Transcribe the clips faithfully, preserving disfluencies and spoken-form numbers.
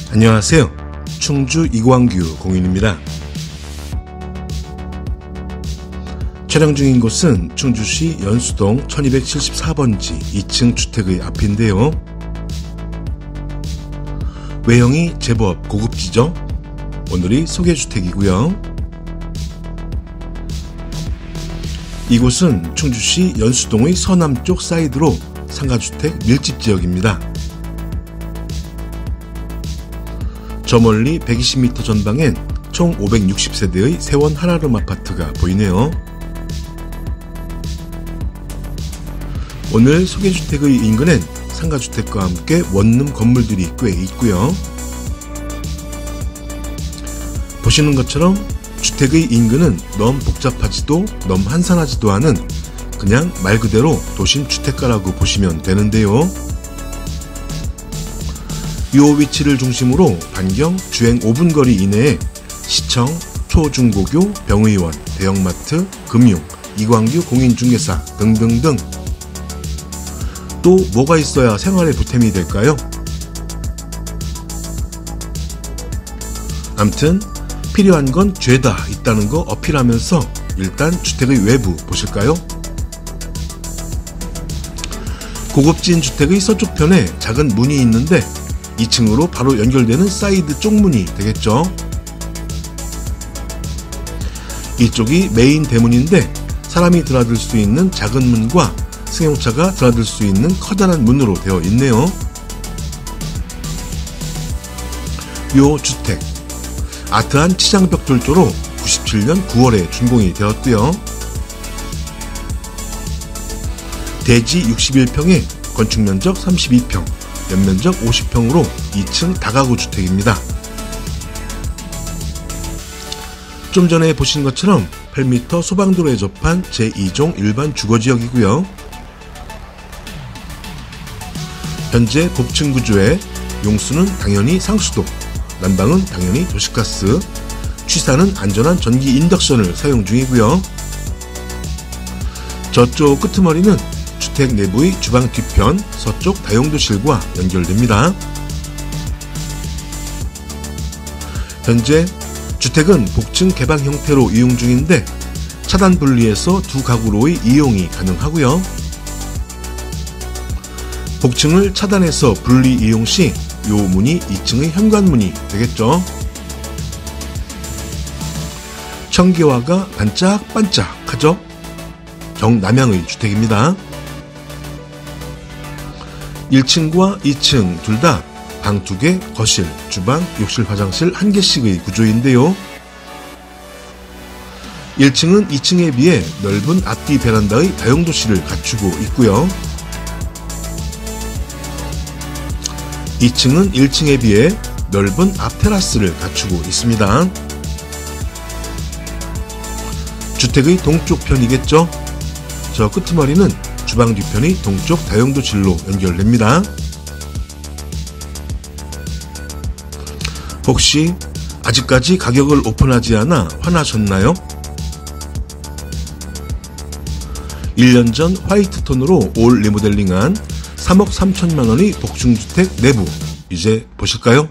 안녕하세요. 충주 이광규 공인입니다. 촬영 중인 곳은 충주시 연수동 천이백칠십사 번지 이 층 주택의 앞인데요. 외형이 제법 고급지죠? 오늘이 소개주택이고요. 이곳은 충주시 연수동의 서남쪽 사이드로 상가주택 밀집지역입니다. 저 멀리 백이십 미터 전방엔 총 오백육십 세대의 세원 한아름 아파트가 보이네요. 오늘 소개주택의 인근엔 상가주택과 함께 원룸 건물들이 꽤 있고요. 보시는 것처럼 주택의 인근은 너무 복잡하지도 너무 한산하지도 않은 그냥 말 그대로 도심 주택가라고 보시면 되는데요. 이 위치를 중심으로 반경 주행 오 분 거리 이내에 시청, 초중고교, 병의원, 대형마트, 금융, 이광규 공인중개사 등등등. 또 뭐가 있어야 생활에 보탬이 될까요? 암튼 필요한 건 죄다 있다는 거 어필하면서 일단 주택의 외부 보실까요? 고급진 주택의 서쪽 편에 작은 문이 있는데 이 층으로 바로 연결되는 사이드 쪽문이 되겠죠. 이쪽이 메인 대문인데 사람이 드나들 수 있는 작은 문과 승용차가 드나들 수 있는 커다란 문으로 되어 있네요. 요 주택 아트한 치장벽 돌조로 구십칠 년 구월에 준공이 되었고요. 대지 육십일 평에 건축면적 삼십이 평, 연면적 오십 평으로 이 층 다가구 주택입니다. 좀 전에 보신 것처럼 팔 미터 소방도로에 접한 제이 종 일반 주거지역이고요. 현재 복층 구조에 용수는 당연히 상수도, 난방은 당연히 도시가스, 취사는 안전한 전기 인덕션을 사용 중이고요. 저쪽 끄트머리는 주택 내부의 주방 뒤편 서쪽 다용도실과 연결됩니다. 현재 주택은 복층 개방 형태로 이용 중인데 차단 분리해서 두 가구로의 이용이 가능하고요. 복층을 차단해서 분리 이용 시 요 문이 이 층의 현관문이 되겠죠. 청계화가 반짝반짝하죠. 정남향의 주택입니다. 일 층과 이 층 둘 다 방 두 개, 거실, 주방, 욕실, 화장실 한 개씩의 구조인데요. 일 층은 이 층에 비해 넓은 앞뒤 베란다의 다용도실을 갖추고 있고요. 이 층은 일 층에 비해 넓은 앞 테라스를 갖추고 있습니다. 주택의 동쪽 편이겠죠. 저 끄트머리는 주방 뒤편이 동쪽 다용도실로 연결됩니다. 혹시 아직까지 가격을 오픈하지 않아 화나셨나요? 일 년 전 화이트톤으로 올 리모델링한 삼억 삼천만 원의 복층주택 내부 이제 보실까요?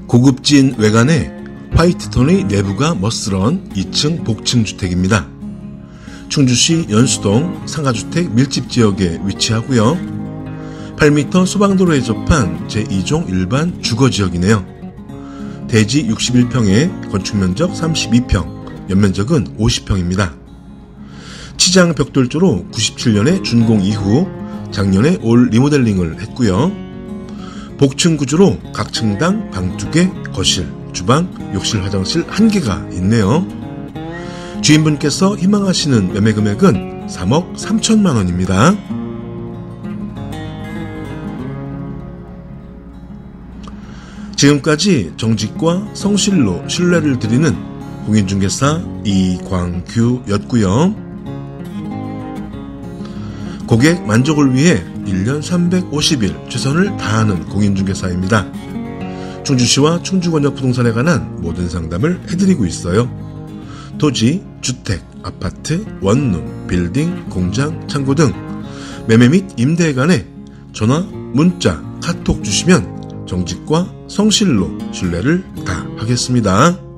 고급진 외관에 화이트톤의 내부가 멋스런 이 층 복층 주택입니다. 충주시 연수동 상가주택 밀집지역에 위치하고요. 팔 미터 소방도로에 접한 제이 종 일반 주거지역이네요. 대지 육십일 평에 건축면적 삼십이 평, 연면적은 오십 평입니다. 치장 벽돌조로 구십칠 년에 준공 이후 작년에 올 리모델링을 했고요. 복층 구조로 각 층당 방 두 개, 거실, 주방, 욕실, 화장실 한 개가 있네요. 주인분께서 희망하시는 매매 금액은 삼억 삼천만 원입니다. 지금까지 정직과 성실로 신뢰를 드리는 공인중개사 이광규였고요. 고객 만족을 위해 일 년 삼백오십 일 최선을 다하는 공인중개사입니다. 충주시와 충주권역 부동산에 관한 모든 상담을 해드리고 있어요. 토지, 주택, 아파트, 원룸, 빌딩, 공장, 창고 등 매매 및 임대에 관해 전화, 문자, 카톡 주시면 정직과 성실로 신뢰를 다하겠습니다.